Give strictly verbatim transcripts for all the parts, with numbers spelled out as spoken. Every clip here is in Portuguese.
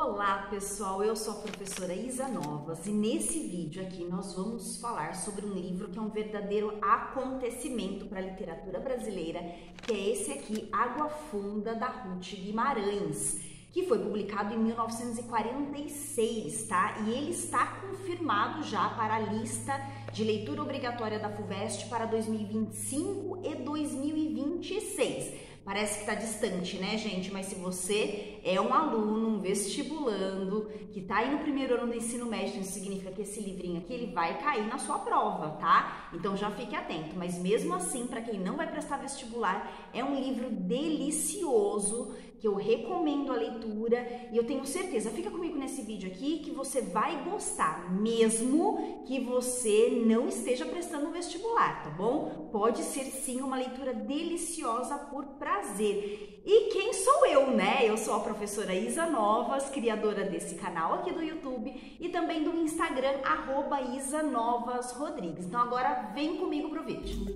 Olá pessoal, eu sou a professora Isa Novas e nesse vídeo aqui nós vamos falar sobre um livro que é um verdadeiro acontecimento para a literatura brasileira, que é esse aqui, Água Funda, da Ruth Guimarães, que foi publicado em mil novecentos e quarenta e seis, tá? E ele está confirmado já para a lista de leitura obrigatória da FUVEST para dois mil e vinte e cinco e dois mil e vinte e seis. Parece que tá distante, né, gente? Mas se você é um aluno, um vestibulando, que tá aí no primeiro ano do ensino médio, isso significa que esse livrinho aqui, ele vai cair na sua prova, tá? Então já fique atento. Mas mesmo assim, para quem não vai prestar vestibular, é um livro delicioso, que eu recomendo a leitura e eu tenho certeza, fica comigo nesse vídeo aqui, que você vai gostar, mesmo que você não esteja prestando vestibular, tá bom? Pode ser sim uma leitura deliciosa por prazer. E quem sou eu, né? Eu sou a professora Isa Novas, criadora desse canal aqui do YouTube e também do Instagram, arroba Isa Novas Rodrigues. Então agora vem comigo pro vídeo.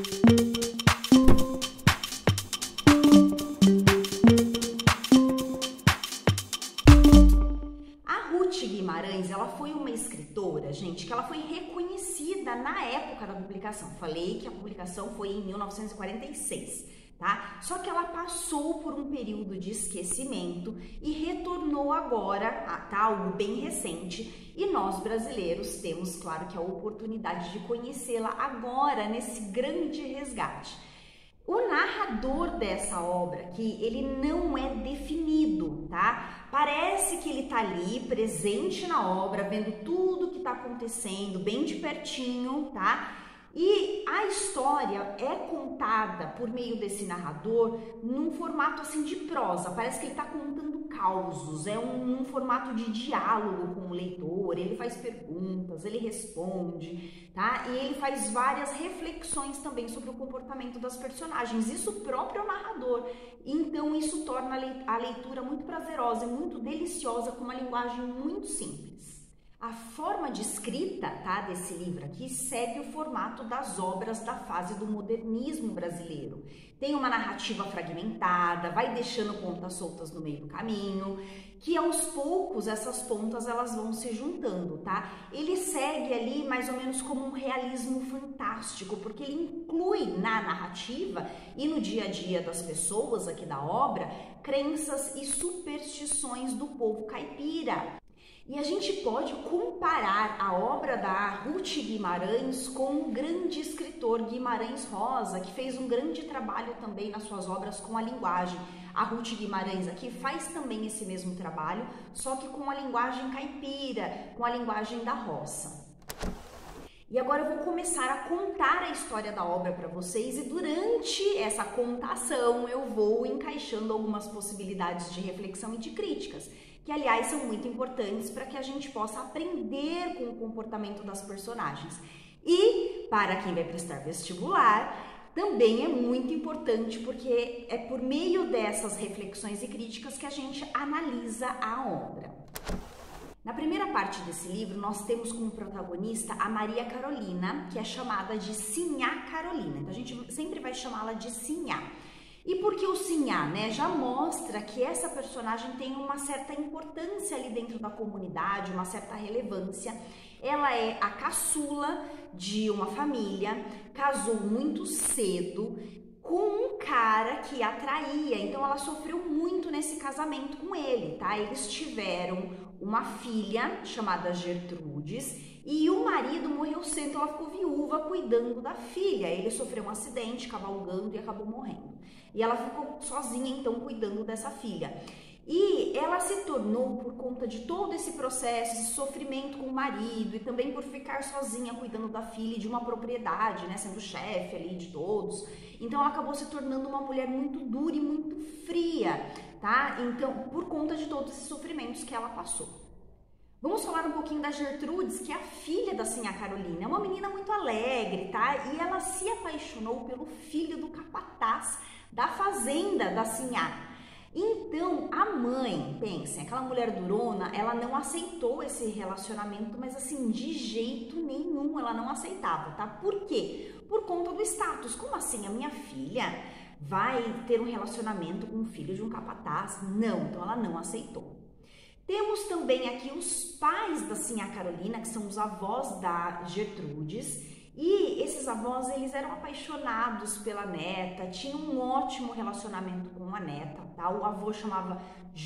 Guimarães, ela foi uma escritora, gente, que ela foi reconhecida na época da publicação. Falei que a publicação foi em mil novecentos e quarenta e seis, tá? Só que ela passou por um período de esquecimento e retornou agora, tá? Algo bem recente. E nós, brasileiros, temos, claro, que a oportunidade de conhecê-la agora, nesse grande resgate. O narrador dessa obra aqui, ele não é definido, tá? Parece que ele tá ali, presente na obra, vendo tudo que tá acontecendo, bem de pertinho, tá? E a história é contada por meio desse narrador num formato assim de prosa, parece que ele tá contando causos, é um, um formato de diálogo com o leitor, ele faz perguntas, ele responde, tá? E ele faz várias reflexões também sobre o comportamento das personagens, isso próprio é o narrador, então isso torna a leitura muito prazerosa, muito deliciosa, com uma linguagem muito simples. A forma de escrita, tá, desse livro aqui segue o formato das obras da fase do modernismo brasileiro. Tem uma narrativa fragmentada, vai deixando pontas soltas no meio do caminho, que aos poucos essas pontas elas vão se juntando, tá? Ele segue ali mais ou menos como um realismo fantástico, porque ele inclui na narrativa e no dia a dia das pessoas aqui da obra crenças e superstições do povo caipira. E a gente pode comparar a obra da Ruth Guimarães com o grande escritor Guimarães Rosa, que fez um grande trabalho também nas suas obras com a linguagem. A Ruth Guimarães aqui faz também esse mesmo trabalho, só que com a linguagem caipira, com a linguagem da roça. E agora eu vou começar a contar a história da obra para vocês e durante essa contação eu vou encaixando algumas possibilidades de reflexão e de críticas, que aliás são muito importantes para que a gente possa aprender com o comportamento das personagens. E para quem vai prestar vestibular, também é muito importante porque é por meio dessas reflexões e críticas que a gente analisa a obra. Na primeira parte desse livro, nós temos como protagonista a Maria Carolina, que é chamada de Sinhá Carolina. Então, a gente sempre vai chamá-la de Sinhá. E por que o Sinhá, né? Já mostra que essa personagem tem uma certa importância ali dentro da comunidade, uma certa relevância. Ela é a caçula de uma família, casou muito cedo com um cara que a traía, então ela sofreu muito nesse casamento com ele, tá? Eles tiveram uma filha chamada Gertrudes e o marido morreu cedo, então ela ficou viúva cuidando da filha. Ele sofreu um acidente cavalgando e acabou morrendo. E ela ficou sozinha então cuidando dessa filha. E ela se tornou, por conta de todo esse processo, esse sofrimento com o marido e também por ficar sozinha cuidando da filha e de uma propriedade, né, sendo chefe ali de todos. Então ela acabou se tornando uma mulher muito dura e muito fria, tá? Então, por conta de todos esses sofrimentos que ela passou. Vamos falar um pouquinho da Gertrudes, que é a filha da Sinhá Carolina. É uma menina muito alegre, tá? E ela se apaixonou pelo filho do capataz da fazenda da Sinhá. Então, a mãe, pensem, aquela mulher durona, ela não aceitou esse relacionamento, mas assim, de jeito nenhum ela não aceitava, tá? Por quê? Por conta do status. Como assim? A minha filha vai ter um relacionamento com o filho de um capataz? Não, então ela não aceitou. Temos também aqui os pais da Sinhá Carolina, que são os avós da Gertrudes, e esses avós, eles eram apaixonados pela neta, tinham um ótimo relacionamento com a neta, tá? O avô chamava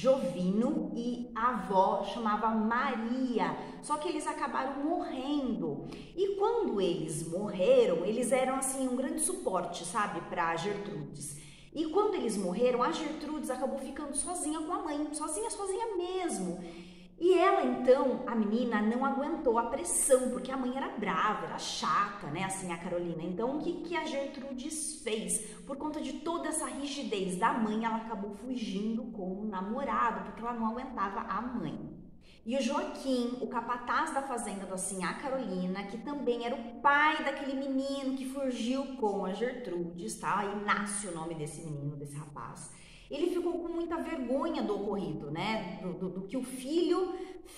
Jovino e a avó chamava Maria, só que eles acabaram morrendo. E quando eles morreram, eles eram assim um grande suporte, sabe, para Gertrudes. E quando eles morreram, a Gertrudes acabou ficando sozinha com a mãe, sozinha, sozinha mesmo. E ela, então, a menina não aguentou a pressão, porque a mãe era brava, era chata, né, assim, a Carolina. Então, o que, que a Gertrudes fez? Por conta de toda essa rigidez da mãe, ela acabou fugindo com o namorado, porque ela não aguentava a mãe. E o Joaquim, o capataz da fazenda da Sinhá Carolina, que também era o pai daquele menino que fugiu com a Gertrudes, tá? Inácio, o nome desse menino, desse rapaz. Ele ficou com muita vergonha do ocorrido, né? Do, do, do que o filho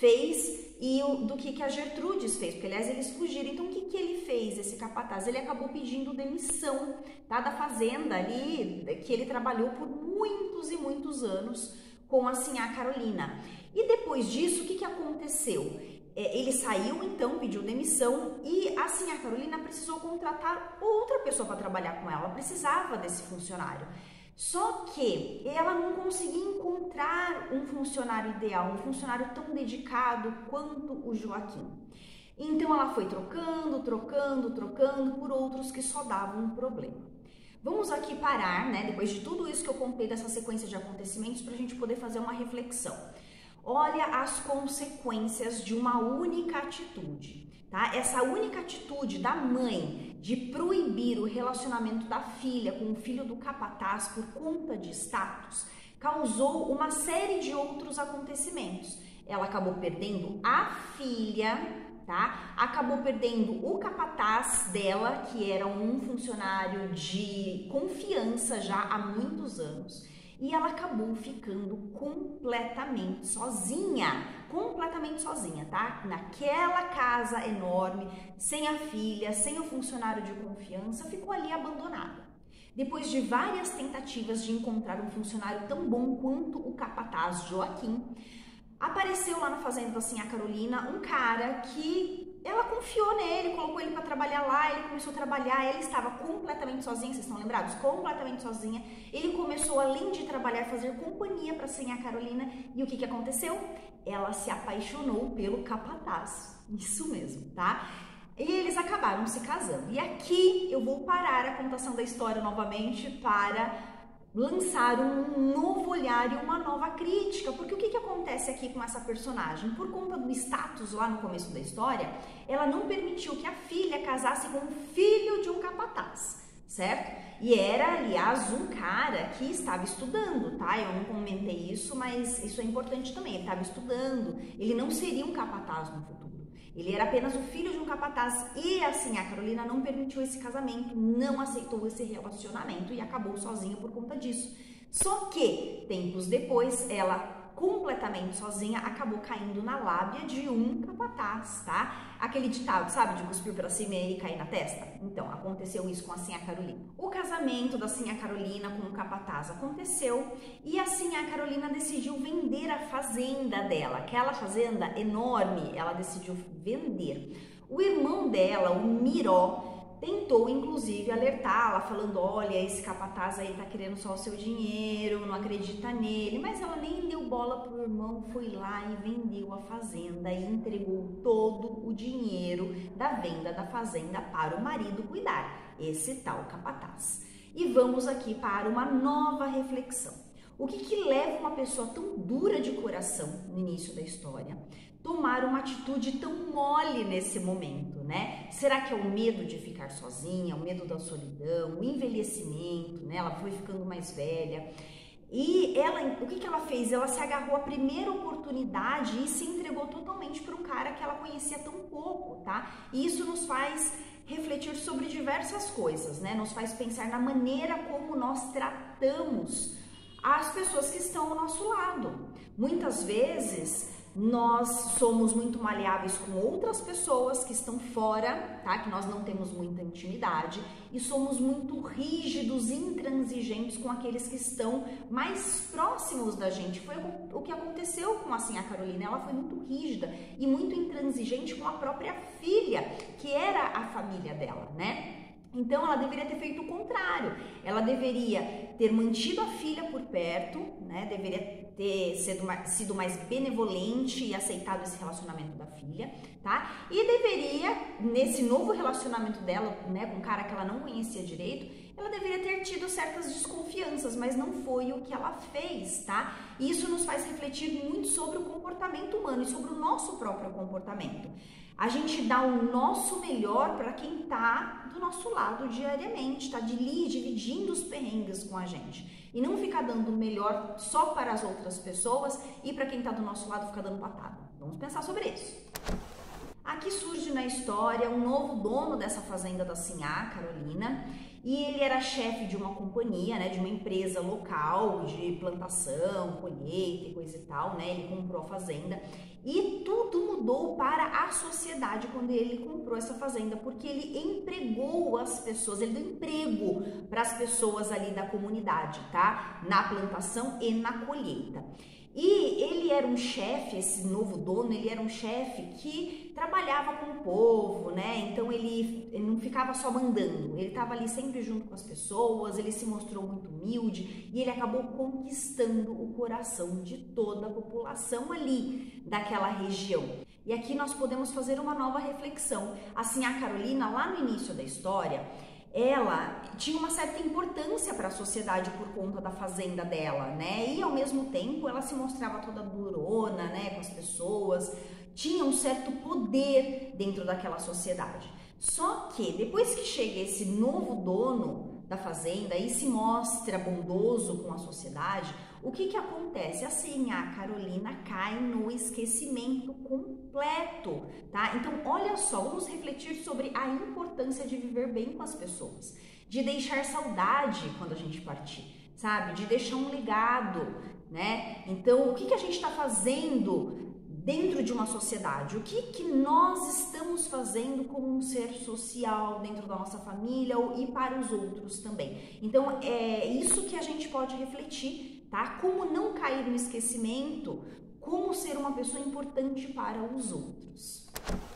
fez e o, do que, que a Gertrudes fez, porque aliás eles fugiram. Então o que, que ele fez, esse capataz? Ele acabou pedindo demissão, tá? Da fazenda ali, que ele trabalhou por muitos e muitos anos com a Sinhá Carolina. E depois disso, o que, que aconteceu? É, ele saiu então, pediu demissão e a Sinhá Carolina precisou contratar outra pessoa para trabalhar com ela, ela precisava desse funcionário. Só que ela não conseguia encontrar um funcionário ideal, um funcionário tão dedicado quanto o Joaquim. Então ela foi trocando, trocando, trocando por outros que só davam um problema. Vamos aqui parar, né, depois de tudo isso que eu contei dessa sequência de acontecimentos, para a gente poder fazer uma reflexão. Olha as consequências de uma única atitude, tá? Essa única atitude da mãe de proibir o relacionamento da filha com o filho do capataz por conta de status causou uma série de outros acontecimentos. Ela acabou perdendo a filha, tá? Acabou perdendo o capataz dela, que era um funcionário de confiança já há muitos anos. E ela acabou ficando completamente sozinha, completamente sozinha, tá? Naquela casa enorme, sem a filha, sem o funcionário de confiança, ficou ali abandonada. Depois de várias tentativas de encontrar um funcionário tão bom quanto o capataz Joaquim, apareceu lá na fazenda da Sinhá Carolina um cara que ela confiou nele, colocou ele para trabalhar lá, ele começou a trabalhar, ela estava completamente sozinha, vocês estão lembrados? Completamente sozinha. Ele começou, além de trabalhar, fazer companhia para a Sinhá Carolina. E o que que aconteceu? Ela se apaixonou pelo capataz. Isso mesmo, tá? E eles acabaram se casando. E aqui eu vou parar a contação da história novamente para lançar um novo olhar e uma nova crítica, porque o que, que acontece aqui com essa personagem? Por conta do status lá no começo da história, ela não permitiu que a filha casasse com o filho de um capataz, certo? E era, aliás, um cara que estava estudando, tá? Eu não comentei isso, mas isso é importante também, ele estava estudando, ele não seria um capataz no futuro. Ele era apenas o filho de um capataz e assim a Carolina não permitiu esse casamento, não aceitou esse relacionamento e acabou sozinha por conta disso. Só que, tempos depois, ela completamente sozinha acabou caindo na lábia de um capataz, tá? Aquele ditado, sabe, de cuspir pra cima e cair na testa? Então, aconteceu isso com a Sinhá Carolina. O casamento da Sinhá Carolina com o capataz aconteceu e a Sinhá Carolina decidiu vender a fazenda dela, aquela fazenda enorme, ela decidiu vender. O irmão dela, o Miró, tentou inclusive alertá-la, falando, olha, esse capataz aí tá querendo só o seu dinheiro, não acredita nele, mas ela nem deu bola pro irmão, foi lá e vendeu a fazenda e entregou todo o dinheiro da venda da fazenda para o marido cuidar, esse tal capataz. E vamos aqui para uma nova reflexão. O que que leva uma pessoa tão dura de coração no início da história tomar uma atitude tão mole nesse momento, né? Será que é o medo de ficar sozinha, o medo da solidão, o envelhecimento, né? Ela foi ficando mais velha. E ela, o que que ela fez? Ela se agarrou à primeira oportunidade e se entregou totalmente para um cara que ela conhecia tão pouco, tá? E isso nos faz refletir sobre diversas coisas, né? Nos faz pensar na maneira como nós tratamos as pessoas que estão ao nosso lado. Muitas vezes nós somos muito maleáveis com outras pessoas que estão fora, tá? Que nós não temos muita intimidade, e somos muito rígidos, intransigentes com aqueles que estão mais próximos da gente. Foi o que aconteceu com assim, a Carolina. Ela foi muito rígida e muito intransigente com a própria filha, que era a família dela, né? Então ela deveria ter feito o contrário, ela deveria ter mantido a filha por perto, né? Deveria ter sido mais, sido mais benevolente e aceitado esse relacionamento da filha, tá? E deveria, nesse novo relacionamento dela, né, com um cara que ela não conhecia direito, ela deveria ter tido certas desconfianças, mas não foi o que ela fez, tá? E isso nos faz refletir muito sobre o comportamento humano e sobre o nosso próprio comportamento. A gente dá o nosso melhor para quem tá do nosso lado diariamente, tá ali dividindo os perrengues com a gente. E não ficar dando o melhor só para as outras pessoas e para quem tá do nosso lado ficar dando patada. Vamos pensar sobre isso. Aqui surge na história um novo dono dessa fazenda da Sinhá, Carolina, e ele era chefe de uma companhia, né, de uma empresa local de plantação, colheita e coisa e tal, né? Ele comprou a fazenda e tudo mudou para a sociedade quando ele comprou essa fazenda, porque ele empregou as pessoas, ele deu emprego para as pessoas ali da comunidade, tá? Na plantação e na colheita. E ele era um chefe, esse novo dono, ele era um chefe que trabalhava com o povo, né? Então ele, ele não ficava só mandando, ele estava ali sempre junto com as pessoas, ele se mostrou muito humilde e ele acabou conquistando o coração de toda a população ali daquela região. E aqui nós podemos fazer uma nova reflexão. Assim, a Carolina, lá no início da história, ela tinha uma certa importância para a sociedade por conta da fazenda dela, né? E ao mesmo tempo ela se mostrava toda durona, né, com as pessoas, tinha um certo poder dentro daquela sociedade. Só que depois que chega esse novo dono da fazenda e se mostra bondoso com a sociedade, o que que acontece? Assim, a Carolina cai no esquecimento completo, tá? Então, olha só, vamos refletir sobre a importância de viver bem com as pessoas, de deixar saudade quando a gente partir, sabe? De deixar um legado, né? Então, o que que a gente está fazendo dentro de uma sociedade? O que que nós estamos fazendo como um ser social dentro da nossa família e para os outros também? Então, é isso que a gente pode refletir, tá? Como não cair no esquecimento, como ser uma pessoa importante para os outros.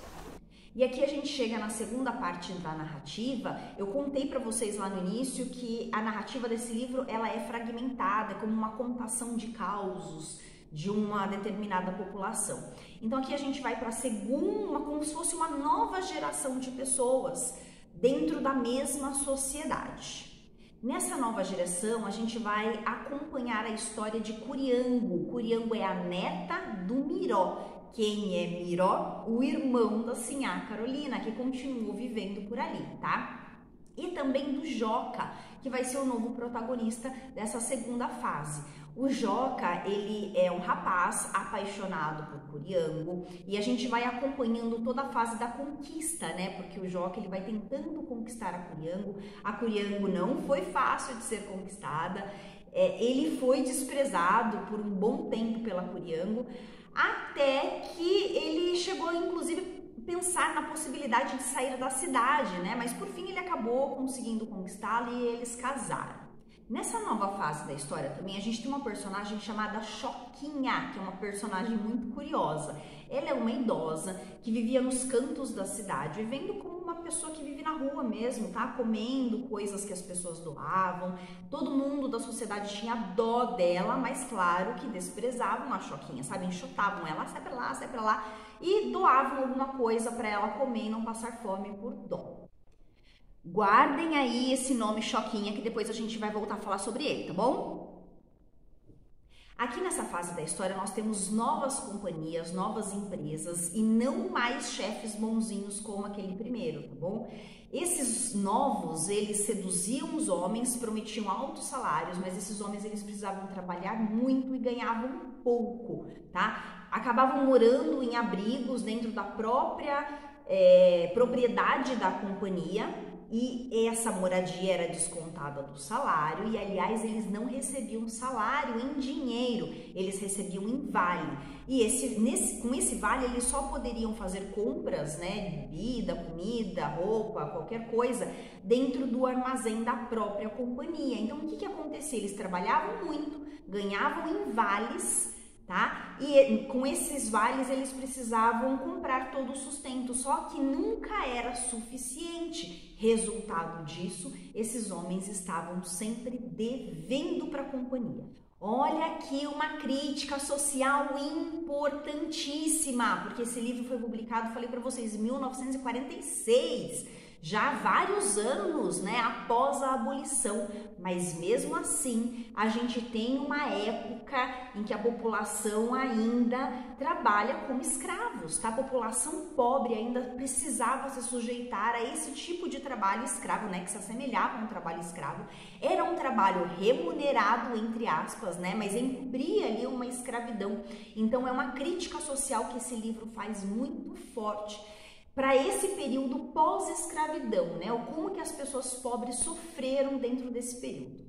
E aqui a gente chega na segunda parte da narrativa. Eu contei para vocês lá no início que a narrativa desse livro, ela é fragmentada, como uma contação de causos de uma determinada população. Então aqui a gente vai para a segunda, como se fosse uma nova geração de pessoas dentro da mesma sociedade. Nessa nova geração, a gente vai acompanhar a história de Curiango. Curiango é a neta do Miró. Quem é Miró? O irmão da Sinhá Carolina, que continuou vivendo por ali, tá? E também do Joca, que vai ser o novo protagonista dessa segunda fase. O Joca, ele é um rapaz apaixonado por Curiango e a gente vai acompanhando toda a fase da conquista, né? Porque o Joca, ele vai tentando conquistar a Curiango. A Curiango não foi fácil de ser conquistada. É, ele foi desprezado por um bom tempo pela Curiango, até que ele chegou, inclusive, pensar na possibilidade de sair da cidade, né? Mas por fim ele acabou conseguindo conquistá-la e eles casaram. Nessa nova fase da história também, a gente tem uma personagem chamada Choquinha, que é uma personagem muito curiosa. Ela é uma idosa que vivia nos cantos da cidade, vivendo como uma pessoa que vive na rua mesmo, tá? Comendo coisas que as pessoas doavam. Todo mundo da sociedade tinha dó dela, mas claro que desprezavam a Choquinha, sabe? Enxotavam ela, sai pra lá, sai pra lá, e doavam alguma coisa para ela comer e não passar fome por dó. Guardem aí esse nome Choquinha, que depois a gente vai voltar a falar sobre ele, tá bom? Aqui nessa fase da história nós temos novas companhias, novas empresas e não mais chefes bonzinhos como aquele primeiro, tá bom? Esses novos, eles seduziam os homens, prometiam altos salários, mas esses homens eles precisavam trabalhar muito e ganhavam pouco, tá? Acabavam morando em abrigos dentro da própria é, propriedade da companhia. e essa moradia era descontada do salário e, aliás, eles não recebiam salário em dinheiro, eles recebiam em vale. E esse, nesse, com esse vale eles só poderiam fazer compras, né, de bebida, comida, roupa, qualquer coisa, dentro do armazém da própria companhia. Então, o que que acontecia? Eles trabalhavam muito, ganhavam em vales, tá? E com esses vales eles precisavam comprar todo o sustento, só que nunca era suficiente. Resultado disso, esses homens estavam sempre devendo para a companhia. Olha aqui uma crítica social importantíssima, porque esse livro foi publicado, falei para vocês, em mil novecentos e quarenta e seis, já há vários anos, né, após a abolição, mas mesmo assim a gente tem uma época em que a população ainda trabalha como escravos, tá? A população pobre ainda precisava se sujeitar a esse tipo de trabalho escravo, né, que se assemelhava a um trabalho escravo. Era um trabalho remunerado, entre aspas, né, mas encobria ali uma escravidão. Então é uma crítica social que esse livro faz muito forte para esse período pós-escravidão, né? Como que as pessoas pobres sofreram dentro desse período.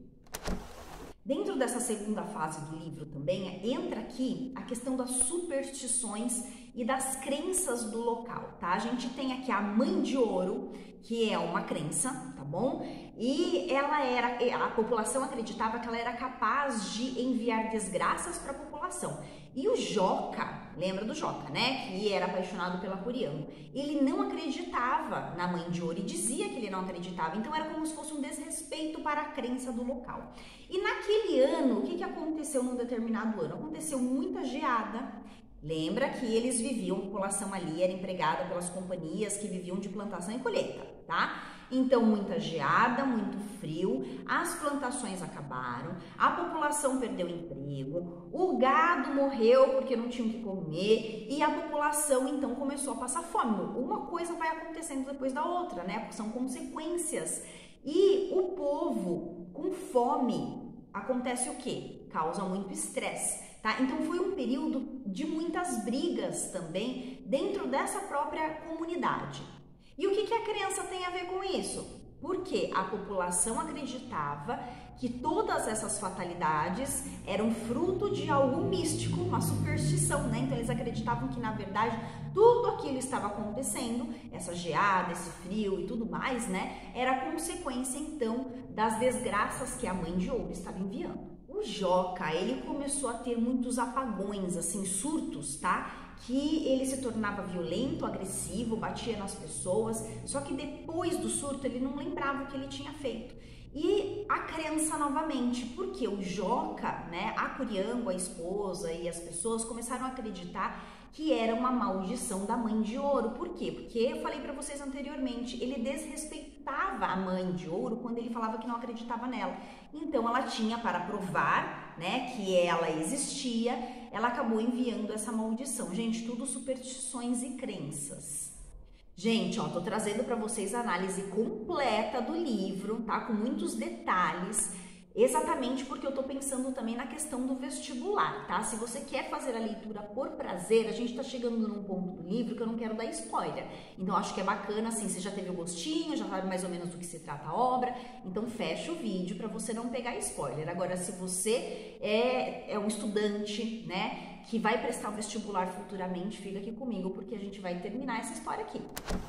Dentro dessa segunda fase do livro também entra aqui a questão das superstições e das crenças do local, tá? A gente tem aqui a Mãe de Ouro, que é uma crença, tá bom? E ela era, a população acreditava que ela era capaz de enviar desgraças para a população. E o Joca, lembra do Joca, né? Que era apaixonado pela Coriango. Ele não acreditava na Mãe de Ouro e dizia que ele não acreditava. Então era como se fosse um desrespeito para a crença do local. E naquele ano, o que, que aconteceu num determinado ano? Aconteceu muita geada. Lembra que eles viviam, a população ali era empregada pelas companhias que viviam de plantação e colheita, tá? Então, muita geada, muito frio, as plantações acabaram, a população perdeu emprego, o gado morreu porque não tinham que comer e a população, então, começou a passar fome. Uma coisa vai acontecendo depois da outra, né? São consequências. E o povo com fome, acontece o quê? Causa muito estresse. Tá? Então foi um período de muitas brigas também dentro dessa própria comunidade. E o que, que a crença tem a ver com isso? Porque a população acreditava que todas essas fatalidades eram fruto de algo místico, uma superstição, né? Então eles acreditavam que na verdade tudo aquilo estava acontecendo, essa geada, esse frio e tudo mais, né? Era consequência então das desgraças que a Mãe de Ouro estava enviando. O Joca, ele começou a ter muitos apagões, assim, surtos, tá? Que ele se tornava violento, agressivo, batia nas pessoas, só que depois do surto ele não lembrava o que ele tinha feito. E a crença novamente, porque o Joca, né, a Coriango, a esposa e as pessoas começaram a acreditar que era uma maldição da Mãe de Ouro. Por quê? Porque eu falei para vocês anteriormente, ele desrespeitava a Mãe de Ouro quando ele falava que não acreditava nela. Então ela tinha, para provar, né, que ela existia, ela acabou enviando essa maldição. Gente, tudo superstições e crenças. Gente, ó, tô trazendo para vocês a análise completa do livro, tá? Com muitos detalhes. Exatamente porque eu tô pensando também na questão do vestibular, tá? Se você quer fazer a leitura por prazer, a gente tá chegando num ponto do livro que eu não quero dar spoiler. Então, acho que é bacana, assim, você já teve o gostinho, já sabe mais ou menos do que se trata a obra, então fecha o vídeo para você não pegar spoiler. Agora, se você é, é um estudante, né, que vai prestar o vestibular futuramente, fica aqui comigo porque a gente vai terminar essa história aqui.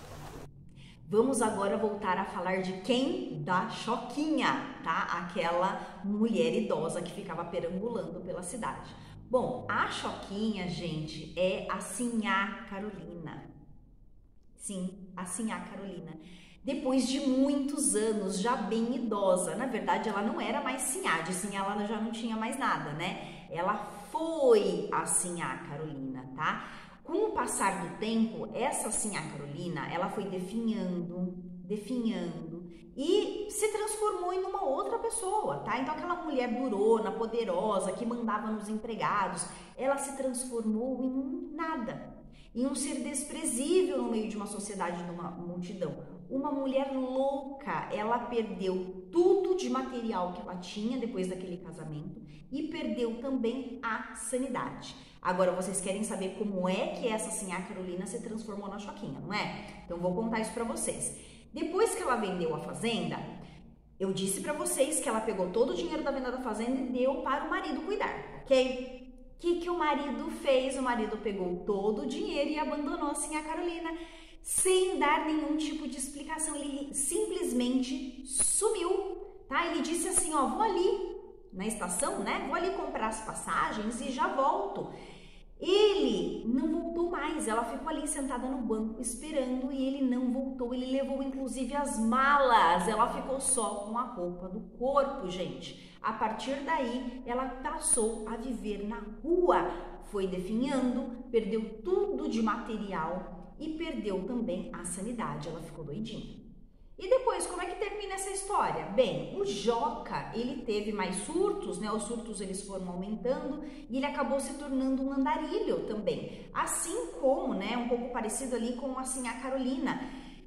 Vamos agora voltar a falar de quem? Da Choquinha, tá? Aquela mulher idosa que ficava perambulando pela cidade. Bom, a Choquinha, gente, é a Sinhá Carolina. Sim, a Sinhá Carolina. Depois de muitos anos, já bem idosa. Na verdade, ela não era mais Sinhá, de Sinhá ela já não tinha mais nada, né? Ela foi a Sinhá Carolina, tá? Com o passar do tempo, essa Sinhá Carolina, ela foi definhando, definhando e se transformou em uma outra pessoa, tá? Então aquela mulher durona, poderosa, que mandava nos empregados, ela se transformou em nada, em um ser desprezível no meio de uma sociedade, de uma multidão. Uma mulher louca, ela perdeu tudo de material que ela tinha depois daquele casamento e perdeu também a sanidade. Agora, vocês querem saber como é que essa Sinhá Carolina se transformou na Choquinha, não é? Então, vou contar isso pra vocês. Depois que ela vendeu a fazenda, eu disse para vocês que ela pegou todo o dinheiro da venda da fazenda e deu para o marido cuidar, ok? O que, que o marido fez? O marido pegou todo o dinheiro e abandonou assim a Carolina, sem dar nenhum tipo de explicação. Ele simplesmente sumiu, tá? Ele disse assim, ó, vou ali na estação, né? Vou ali comprar as passagens e já volto. Ele não voltou mais, ela ficou ali sentada no banco esperando e ele não voltou. Ele levou inclusive as malas, ela ficou só com a roupa do corpo, gente. A partir daí, ela passou a viver na rua, foi definhando, perdeu tudo de material e perdeu também a sanidade, ela ficou doidinha. E depois, como é que termina essa história? Bem, o Joca, ele teve mais surtos, né? Os surtos eles foram aumentando e ele acabou se tornando um andarilho também. Assim como, né, um pouco parecido ali com assim a Carolina.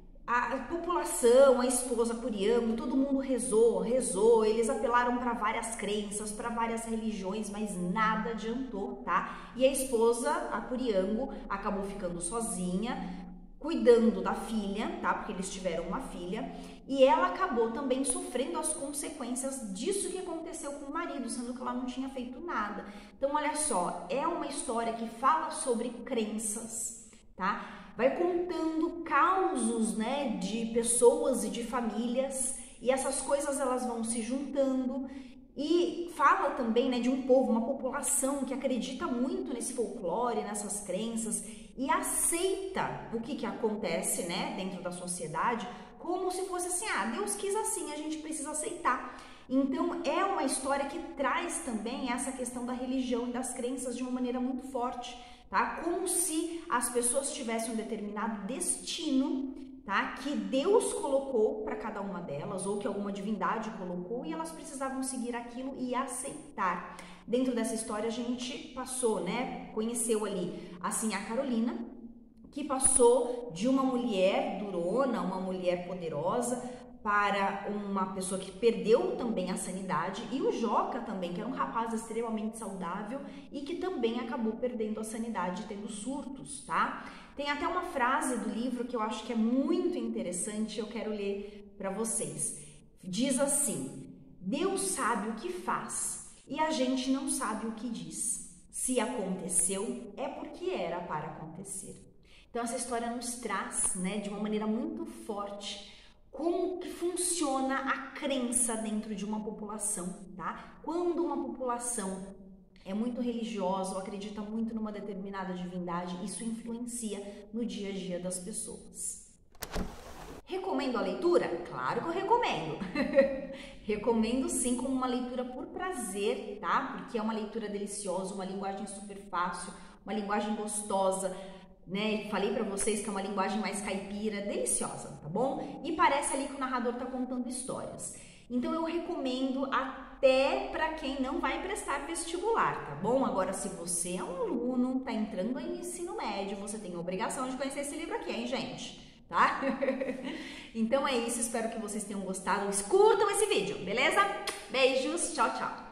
A população, a esposa Curiango, todo mundo rezou, rezou, eles apelaram para várias crenças, para várias religiões, mas nada adiantou, tá? E a esposa, a Curiango, acabou ficando sozinha, cuidando da filha, tá? Porque eles tiveram uma filha, e ela acabou também sofrendo as consequências disso que aconteceu com o marido, sendo que ela não tinha feito nada. Então, olha só, é uma história que fala sobre crenças, tá? Vai contando causos, né, de pessoas e de famílias, e essas coisas elas vão se juntando. E fala também, né, de um povo, uma população que acredita muito nesse folclore, nessas crenças e aceita o que, que acontece, né, dentro da sociedade como se fosse assim, ah, Deus quis assim, a gente precisa aceitar. Então é uma história que traz também essa questão da religião e das crenças de uma maneira muito forte, tá? Como se as pessoas tivessem um determinado destino, tá? Que Deus colocou para cada uma delas, ou que alguma divindade colocou, e elas precisavam seguir aquilo e aceitar. Dentro dessa história a gente passou, né? Conheceu ali, assim, a Carolina, que passou de uma mulher durona, uma mulher poderosa, para uma pessoa que perdeu também a sanidade, e o Joca também, que era um rapaz extremamente saudável e que também acabou perdendo a sanidade, tendo surtos, tá? Tem até uma frase do livro que eu acho que é muito interessante, eu quero ler para vocês. Diz assim: Deus sabe o que faz e a gente não sabe o que diz. Se aconteceu, é porque era para acontecer. Então essa história nos traz, né, de uma maneira muito forte, como que funciona a crença dentro de uma população, tá? Quando uma população é muito religiosa ou acredita muito numa determinada divindade, isso influencia no dia a dia das pessoas. Recomendo a leitura? Claro que eu recomendo. Recomendo sim, como uma leitura por prazer, tá? Porque é uma leitura deliciosa, uma linguagem super fácil, uma linguagem gostosa, né? Falei pra vocês que é uma linguagem mais caipira, deliciosa, tá bom? E parece ali que o narrador tá contando histórias. Então eu recomendo até para quem não vai prestar vestibular, tá bom? Agora, se você é um aluno, tá entrando em ensino médio, você tem a obrigação de conhecer esse livro aqui, hein, gente? Tá? Então é isso, espero que vocês tenham gostado. Curtam esse vídeo, beleza? Beijos, tchau, tchau!